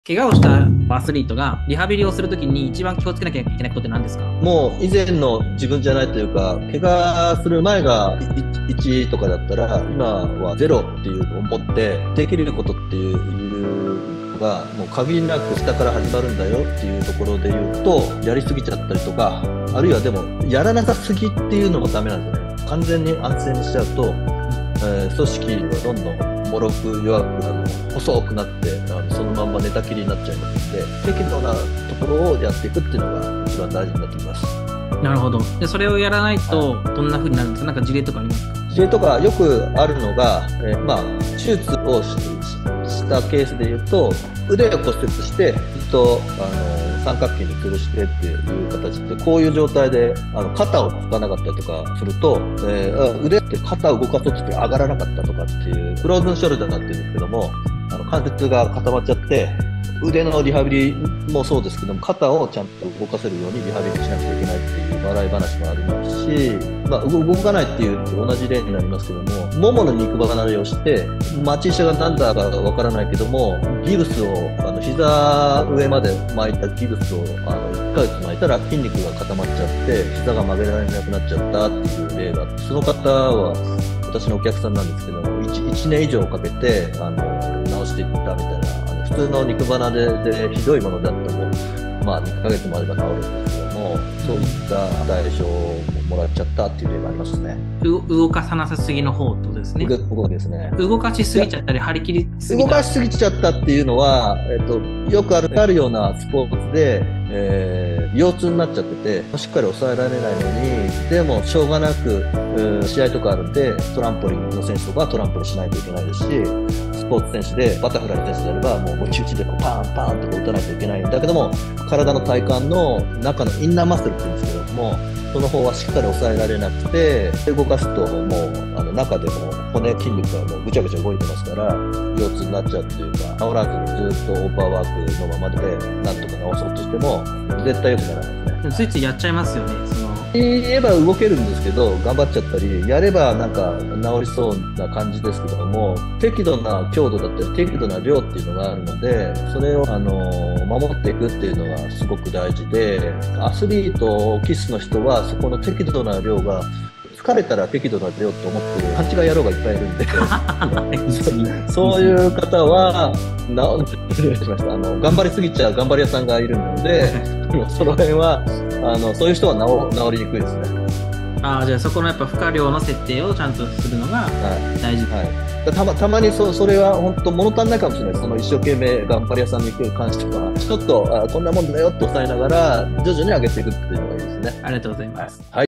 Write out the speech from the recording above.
怪我をしたアスリートがリハビリをするときに一番気をつけなきゃいけないことって何ですか？ もう以前の自分じゃないというか、怪我する前が1とかだったら、今は0っていうのを持って、できることっていうのが、もう限りなく下から始まるんだよっていうところで言うと、やりすぎちゃったりとか、あるいはでも、やらなさすぎっていうのもダメなんですよね。完全に安静にしちゃうと、組織がどんどん脆く弱く細くなってそのまんま寝たきりになっちゃいますので、適度なところをやっていくっていうのが一番大事になってきます。 なるほど。で、それをやらないとはどんな風になるんですか？なんか事例とかありますか？ い、事例とかよくあるのが、手術をしたケースで言うと、腕を骨折してずっと三角筋に吊るしてっていう形で、こういう状態で肩をつかなかったりとかすると、腕って肩を動かそうとして上がらなかったとかっていうフローズンショルダーになってるんですけども、関節が固まっちゃって腕のリハビリもそうですけども、肩をちゃんと動かせるようにリハビリしなくちゃいけないっていう笑い話もありますし、動かないっていう同じ例になりますけども、ももの肉離れをして、町医者が何だかわからないけども、ギブスを膝上まで巻いたギブスを1ヶ月巻いたら筋肉が固まっちゃって膝が曲げられなくなっちゃったっていう例があって、その方は私のお客さんなんですけども、1年以上かけて治していったみたいな、普通の肉離れでひどいものだったら2ヶ月もあれば治るんですけども、そういった代償をもらっちゃったっていう例がありますね。 動かさなさすぎの方ってことですね。 動ですね。 動かしすぎちゃったり、張り切りすぎた。 動かしすぎちゃったっていうのは、よくあるようなスポーツで、腰痛になっちゃってて、しっかり抑えられないのに、でもしょうがなく、試合とかあるんで、トランポリンの選手とかはトランポリンしないといけないですし、スポーツ選手で、バタフライの選手であれば、もうムチ打ちでパンパンと打たないといけないんだけども、体の体幹の中のインナーマッスルって言うんですけども、その方はしっかり抑えられなくて、動かすともう中でも骨筋肉がもうぐちゃぐちゃ動いてますから、腰痛になっちゃうっていうか、治らずにずっとオーバーワークのままでなんとか治そうとしても絶対良くならないですね。 ついついやっちゃいますよね。 言えば動けるんですけど、頑張っちゃったり、やればなんか治りそうな感じですけども、適度な強度だったり、適度な量っていうのがあるので、それを守っていくっていうのがすごく大事で、アスリート、キスの人はそこの適度な量が、疲れたら適度な量と思ってる勘違い野郎がいっぱいいるんでそういう方は失礼しました。頑張りすぎちゃう頑張り屋さんがいるのでその辺はそういう人は治りにくいですね。 じゃあそこのやっぱ負荷量の設定をちゃんとするのが大事。 はいはい、たまにそれは本当物足んないかもしれないです。その一生懸命頑張り屋さんに関してはちょっとこんなもんだよと抑えながら徐々に上げていくっていうのがいいですね。 ありがとうございます。 はい。